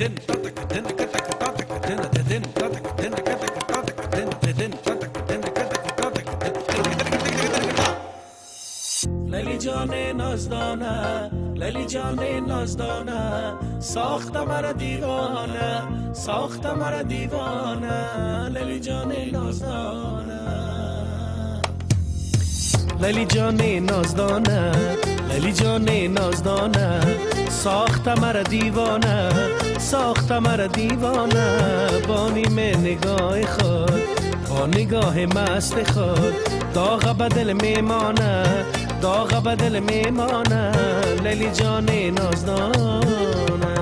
لیلی جان نازدانه، لیلی جان نازدانه، ساخت مرا دیوانه، ساخت مرا دیوانه، لیلی جان نازدانه. لیلی جان نازدانه، لیلی جان نازدانه، ساخت مرا دیوانه، ساخت مرا دیوانه. با نیم نگاه خود، با نگاه مست خود، داغ به دل میمانه، داغ به دل میمانه، لیلی جان نازدانه.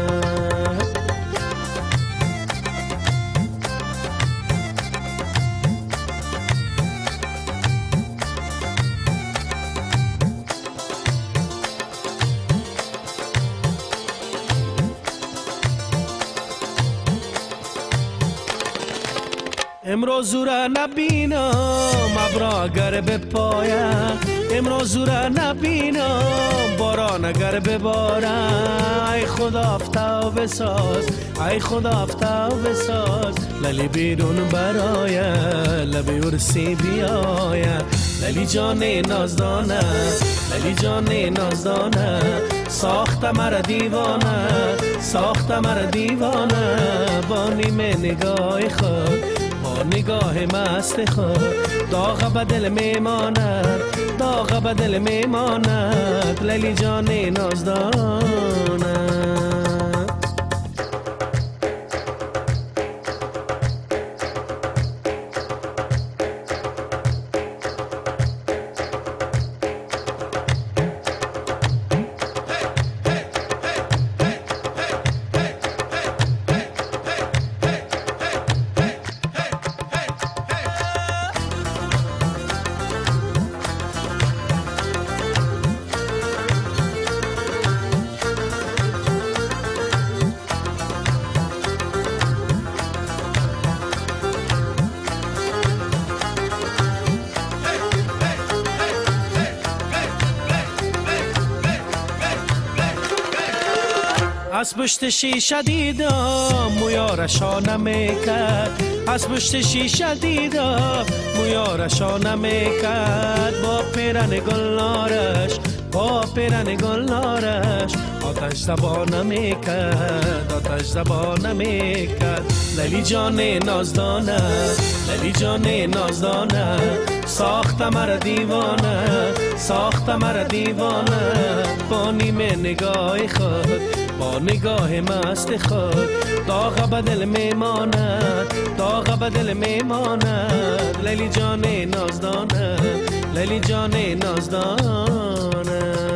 امروز را نبینم ابرا اگر به پایم، امروز را نبینم باران اگر ببارم. ای خدا افتاو بساز، ای خدا افتاو بساز، لیلی بیرون برای لب عرسی بیاید. لیلی جان نازدانه، لیلی جان نازدانه، ساخت مرا دیوانه، ساخت مرا دیوانه. با نیم نگاه خود، با نگاه مست خود، داغ به دل میماند، داغ به دل میماند، لیلی جان نازدانه. از پشت شیشه دیدم مویارشا نمیکرد، از پشت شیشه دیدم مویارشا نمیکرد. با پیرن گلنارش، با پیرن گلنارش، آتش زبان نمیکرد، آتش زبان نمیکرد. لیلی جان نازدانه، لیلی جان نازدانه، ساخت مرا دیوانه، ساخت مرا دیوانه. با نیم نگاه خود، با نگاه مست خود، داغ به دل میماند، داغ به دل میماند، لیلی جان نازدانه، لیلی جان نازدانه.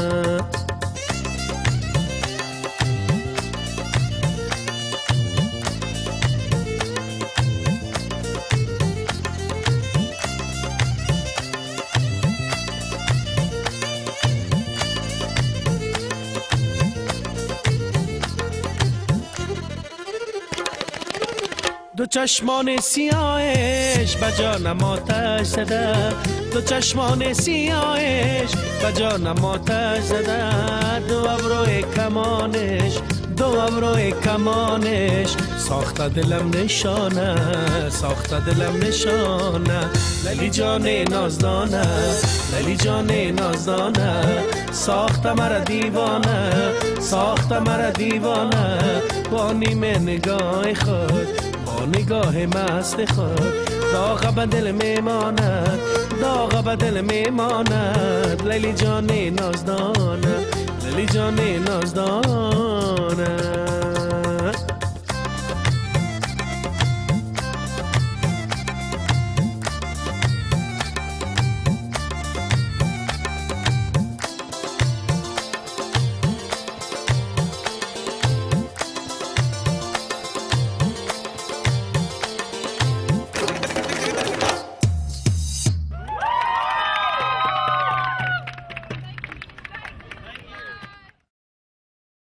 دو چشمان سیاهش به جانم آتش زده، دو چشمان سیاهش به جانم آتش زده. دو ابروی کمانش، دو ابروی کمانش، ساخت دلم نشانه، ساخت دلم نشانه. لیلی جان نازدانه، لیلی جان نازدانه، ساخت مرا دیوانه، ساخت مرا دیوانه. با نیم نگاه خود، با نگاه مست خود، داغ به دل میماند، داغ به دل میماند، لیلی جان نازدانه، لیلی جان نازدانه.